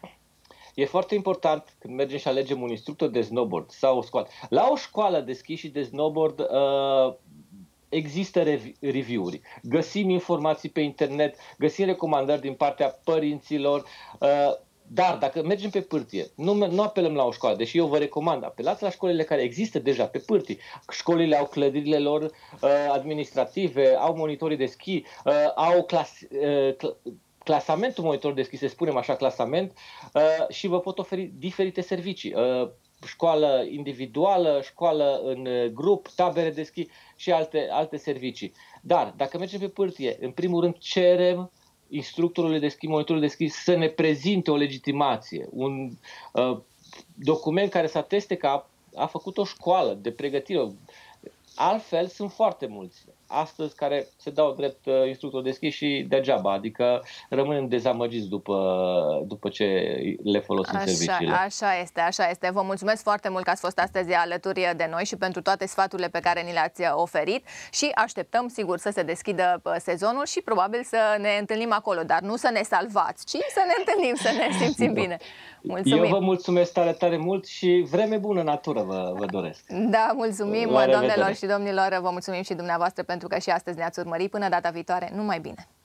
E foarte important când mergem și alegem un instructor de snowboard sau o școală. La o școală de schi și de snowboard uh, există review-uri, găsim informații pe internet, găsim recomandări din partea părinților, uh, dar dacă mergem pe pârtie, nu, nu apelăm la o școală, deși eu vă recomand, apelați la școlile care există deja pe pârtii. Școlile au clădirile lor uh, administrative, au monitorii de schi, uh, au clas, uh, cl clasamentul monitor de schi, să spunem așa, clasament, uh, și vă pot oferi diferite servicii. Uh, școală individuală, școală în grup, tabere de schi și alte, alte servicii. Dar dacă mergem pe pârtie, în primul rând cerem instructorului de schi, monitorul de schi să ne prezinte o legitimație, un uh, document care să ateste că a, a făcut o școală de pregătire. Altfel sunt foarte mulți astăzi care se dau drept uh, instructor de schi și degeaba, adică rămânem dezamăgiți după, după ce le folosim așa, serviciile. Așa este, așa este. Vă mulțumesc foarte mult că ați fost astăzi alături de noi și pentru toate sfaturile pe care ni le-ați oferit și așteptăm, sigur, să se deschidă sezonul și probabil să ne întâlnim acolo, dar nu să ne salvați, ci să ne întâlnim, să ne simțim bine. Mulțumim. Eu vă mulțumesc tare, tare mult și vreme bună natură vă, vă doresc. Da, mulțumim, doamnelor și domnilor, vă mulțumim și dumneavoastră pentru că și astăzi ne-ați urmărit. Până data viitoare, numai bine!